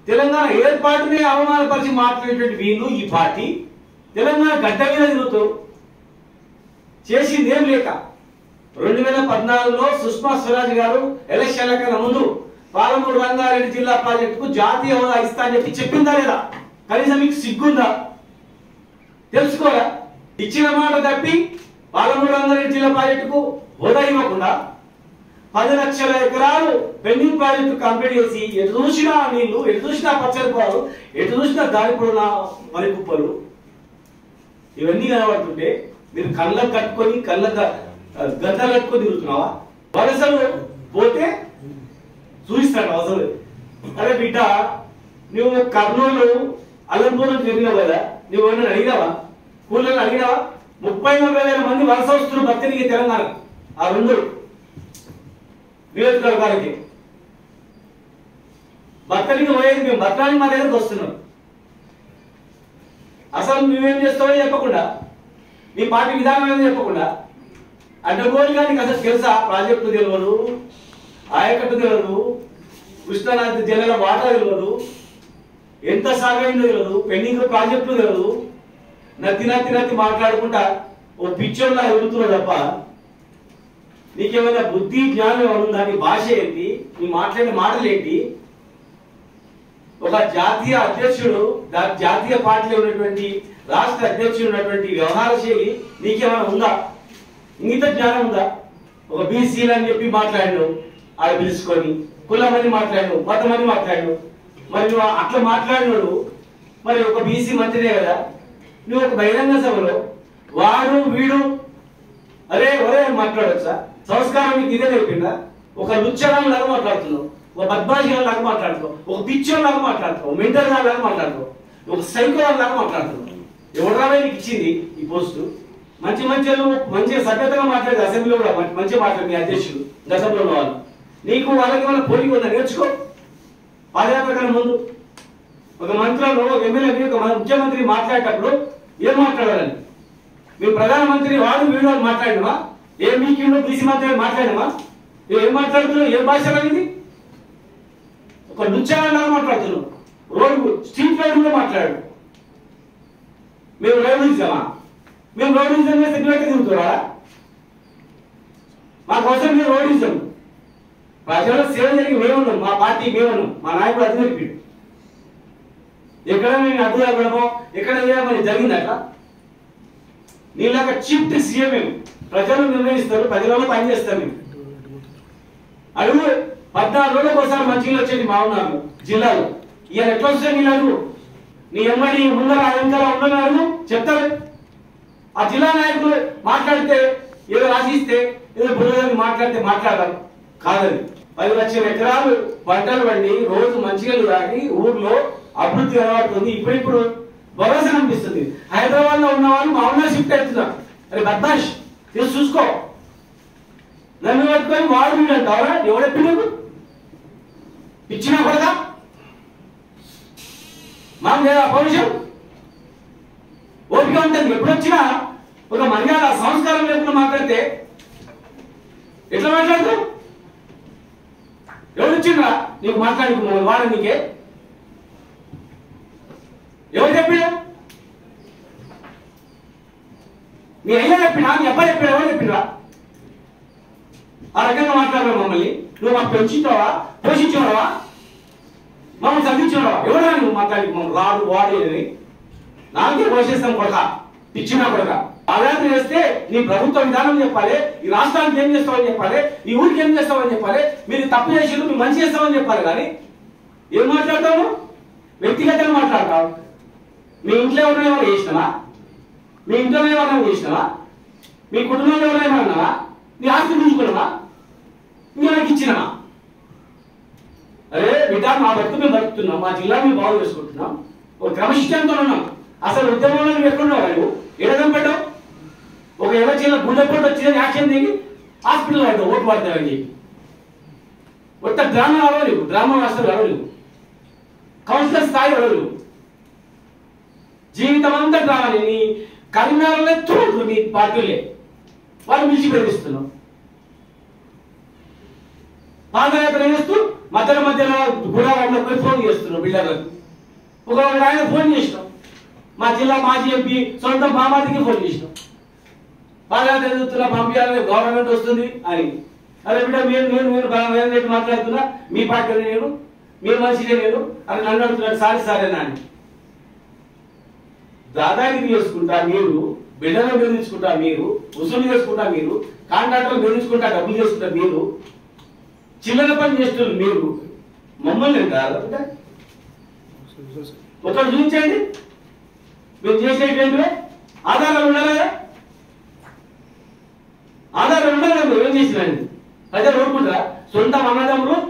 తెలంగాణ ఏర్పాటునే అవమానపరిచి మాట్లాడేటువంటి వీళ్ళు ఈ పార్టీ తెలంగాణ గడ్డ మీద తిరుగుతూ చేసింది ఏం లేక 2014లో సుష్మా స్వరాజ్ గారు ఎలక్షన్ల కన్నా ముందు పాలమూరు రంగారెడ్డి జిల్లా ప్రాజెక్టుకు జాతీయ హోదా ఇస్తా అని చెప్పిందా లేదా? కనీసం మీకు సిగ్గుందా? తెలుసుకోరా? ఇచ్చిన మాట తప్పి పాలమూరు రంగారెడ్డి జిల్లా ప్రాజెక్టుకు హోదా ఇవ్వకుండా 10 లక్షల ఎకరాలు పెండింగ్ ప్రాజెక్టు కంప్లీట్ చేసి ఎటు చూసినా నీళ్లు, ఎటు చూసినా పచ్చడి పొలాలు, ఎటు చూసినా దారిపడిన వరి కుప్పలు ఇవన్నీ కనబడుతుంటే మీరు కళ్ళకు కట్టుకొని గద్ద కట్టుకొని తిరుగుతున్నావా? వలసలు పోతే చూపిస్తాడు అసలు. అరే బిడ్డ, నువ్వు కర్నూలు అల్లంపూర్లో తిరిగినావు కదా, నువ్వు ఏమైనా అడిగినావా? కూలీలను అడిగినావా? 30,000 మంది వలస వస్తున్నారు భర్తనికి తెలంగాణ ఆ 2 నియోజకవర్గాలకి. భర్తనికి పోయేది మేము, భర్తడానికి మా దగ్గరకు వస్తున్నాం. అసలు నువ్వేం చేస్తావో చెప్పకుండా, నీ పార్టీ విధానం ఏదో చెప్పకుండా అడ్డగోలు. కానీ అసలు తెలుసా? ప్రాజెక్టు తెలియదు, ఆయకట్టు తెలియదు, కృష్ణానది జిల్లాల వాటా తెలియదు, ఎంత సాగైందో తెలియదు, పెండింగ్ ప్రాజెక్టులు తెలియదు. నత్తి మాట్లాడుకుంటా ఓ పిక్చర్లా ఎదుగుతున్నావు తప్ప నీకేమైనా బుద్ధి జ్ఞానం ఉందా? నీ భాష ఏంటి? నీ మాట్లాడే మాటలు ఏంటి? ఒక జాతీయ అధ్యక్షుడు, జాతీయ పార్టీలో ఉన్నటువంటి రాష్ట్ర అధ్యక్షుడు ఉన్నటువంటి వ్యవహార శైలి నీకేమైనా ఉందా? ఇంగిత జ్ఞానం ఉందా? ఒక బీసీలు అని చెప్పి మాట్లాడినావు, ఆడ పిలుచుకొని కులమని మాట్లాడినావు, మతమని మాట్లాడినావు. మరి నువ్వు అట్లా మాట్లాడినాడు మరి ఒక బీసీ మంత్రినే కదా. నువ్వు ఒక బహిరంగ సభలో వాడు వీడు అరే ఒరే మాట్లాడొచ్చా? సంస్కారం మీకు ఇదే నేర్పిందా? ఒక లుచ్చగాన్ లాగా మాట్లాడుతున్నావు, ఒక బద్మాషి లాగా మాట్లాడుతావు, ఒక పిచ్చోన్ లాగా మాట్లాడుతావు, మెంటల్ లాగా మాట్లాడుతావు, ఒక సైకో లాగా మాట్లాడుతున్నావు. ఎవడరా నీకు ఇచ్చింది ఈ పోస్టు? మంచిగా సభ్యతగా మాట్లాడేది అసెంబ్లీలో కూడా మంచిగా మాట్లాడు మీ అధ్యక్షుడు గతంలో ఉన్న వాళ్ళు. నీకు వాళ్ళకి ఏమైనా పోలిక ఉందా? నేర్చుకో. పాదయాత్ర కన్నా ముందు ఒక మంత్రులు, ఒక ఎమ్మెల్యే, ఒక ముఖ్యమంత్రి మాట్లాడేటప్పుడు ఏం మాట్లాడాలని? మీ ప్రధానమంత్రి వాడు వీడు అని మాట్లాడినమా? ఏ మీకు బీసీ మంత్రి మాట్లాడినమా? ఏం మాట్లాడుతున్నావు? ఏం భాష అనేది? ఒక లుచ్చాలాగా మాట్లాడుతున్నావు. రోడ్డు స్ట్రీట్ లైట్ కూడా మాట్లాడు. మేము రౌడీజమా? మేము రౌడీజం చేస్తే నువ్వెక్కడ తిరుగుతారా? మాకు అవసరం మీరు రౌడీజం. ప్రజల సేవ జరిగి మేమున్నాం, మా పార్టీ మేమున్నాం, మా నాయకుడు అది నేర్పిడు. ఎక్కడ నేను అడ్డు తగ్గడమో ఎక్కడ మరి జరిగిందట. నీలాగా చీఫ్ సీఎం మేము, ప్రజలు నిర్ణయిస్తారు, ప్రజలలో పనిచేస్తాం మేము. అడుగు 14 రోజులకు ఒకసారి మంచిగా వచ్చేది మా ఉన్నాము జిల్లాలో. ఇవాళ ఎట్లా వస్తే నీళ్ళు అడుగు. నీ ఎమ్మడి ముందర వెనకాల ఉండన్నారు చెప్తారు. ఆ జిల్లా నాయకులు మాట్లాడితే ఏదో రాసిస్తే ఏదో బుర్రని మాట్లాడితే మాట్లాడాలి కాదని. 10 లక్షల ఎకరాలు పంటలు పండి రోజు మంచిగా తాగి ఊర్లో అభివృద్ధి కనబడుతుంది. ఇప్పుడిప్పుడు భరోసా కనిపిస్తుంది. హైదరాబాద్ లో ఉన్న వాళ్ళు మా ఊళ్ళో షిఫ్ట్ అవుతున్నారు. అరే బద్మాష్, తీసి చూసుకో. నన్ను పట్టుకొని వాడు వీడు అంటావరా? ఎవడెప్పుడు ఇచ్చినా కూడా మాకు లేదా పౌరుషం? ఓపిక ఉంటుంది. ఎప్పుడు వచ్చినా ఒక మర్యాద సంస్కారం లేకుండా మాట్లాడితే ఎట్లా మాట్లాడతావు? ఎవరు వచ్చిండ్రా నీకు మాట్లాడుకున్నావు? వాడు నీకే ఎవరు చెప్పినా? నీ అయ్యా చెప్పినా? నీ అబ్బాయి చెప్పినా? ఎవరు చెప్పినరా? ఆ రకంగా మాట్లాడరా మమ్మల్ని? నువ్వు మాకు పెంచుతావా? పోషించావా? మమ్మల్ని చదివించావా? ఎవరా నువ్వు మాట్లాడి మమ్మల్ని రాడు వాడు అని? నాకే పోషిస్తాం కొడక, పిచ్చినా కొడక. పాదయాత్ర చేస్తే నీ ప్రభుత్వ విధానం చెప్పాలి, ఈ రాష్ట్రానికి ఏం చేస్తామని చెప్పాలి, ఈ ఊరికి ఏం చేస్తామని చెప్పాలి, మీరు తప్పు చేసి మీరు మంచి చేస్తామని చెప్పాలి. కానీ ఏం మాట్లాడతావు? వ్యక్తిగతంగా మాట్లాడతావు. మీ ఇంట్లో ఎవరైనా ఏమైనా చేసినావా? మీ ఇంట్లో ఎవరైనా చేసినావా? మీ కుటుంబంలో ఎవరైనా ఉన్నావా? నీ ఆస్తి పుంజుకున్నావా? ఇంకెవరికి ఇచ్చినావా? అరే బిడ్డ, మా బతుకు మేము బతుకుతున్నాం, మా జిల్లా మేము బాగు చేసుకుంటున్నాం, ఒక క్రమశిక్షణతో ఉన్నాం. అసలు ఉద్యమంలో నువ్వు ఎక్కడున్నావు? నువ్వు ఎడగం పెట్టావు. ఒక చిన్న గుండెపోటు వచ్చిందని యాక్షన్ దిగి హాస్పిటల్ పడతావు ఓటు పడతావని చెప్పి. ఒక్క డ్రామా అవ్వలేవు, డ్రామా మాస్టర్ అవ్వలేవు, కౌన్సిలర్ స్థాయి అవ్వలేవు. జీవితం అంతా డ్రామాని. నీ కరీంనగర్లో చూడరు మీ పార్టీలే, వాళ్ళు మిలిచి ప్రేమిస్తున్నావు. పాదయాత్ర చేస్తూ మధ్యలో గుడారంలో పోయి ఫోన్ చేస్తున్నాం బిల్డర్లకు. ఒక ఆయన ఫోన్ చేసినాం, మా జిల్లా మాజీ ఎంపీ సొంత మామాదికి ఫోన్ చేసినాం, బాగా చదువుతున్నా పంపించాలని గవర్నమెంట్ వస్తుంది అని. అరే బిడ్డ నేను మాట్లాడుతున్నా, మీ పార్టీ నేను, మీ మనిషినే నేను అని నన్ను అడుగుతున్నాడు, సారేనా అని. దాదాగిరి చేసుకుంటా మీరు, బిడ్డలను బెదిరించుకుంటా మీరు, వసూలు చేసుకుంటా మీరు, కాంట్రాక్టర్లు బెదిరించుకుంటా డబ్బులు చేసుకుంటా మీరు, చిల్లర పని చేస్తున్నారు మీరు, మమ్మల్ని అంటారు. ఒకటి చూపించండి మీరు చేసేటంటే ఆధారాలు ఉండాలి కదా, ఆధారాలు ఉండాలి కదా. ఏం చేసినండి ప్రజలు ఊరుకుంటారా? సొంత అన్నదమ్ములు